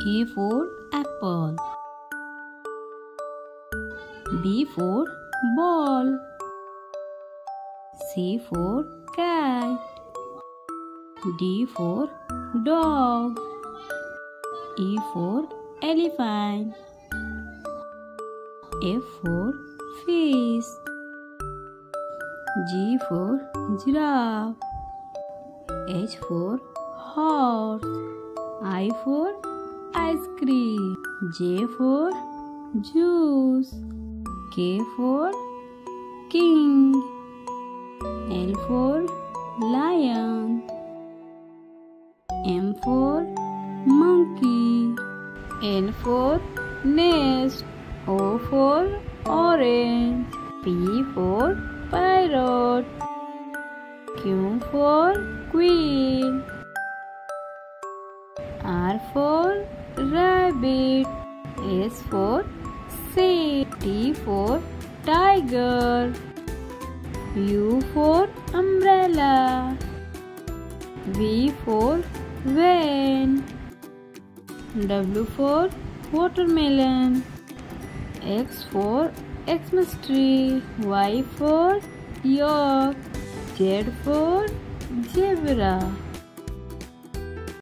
A for apple. B for ball. C for cat. D for dog. E for elephant. F for fish. G for giraffe. H for horse. I for ice cream. J for juice. K for king. L for lion. M for monkey. N for nest. O for orange. P for parrot. Q for queen. R for rabbit. S for sheep. T for tiger. U for umbrella. V for van. W for watermelon. X for Xmas tree. Y for yak. Z for zebra.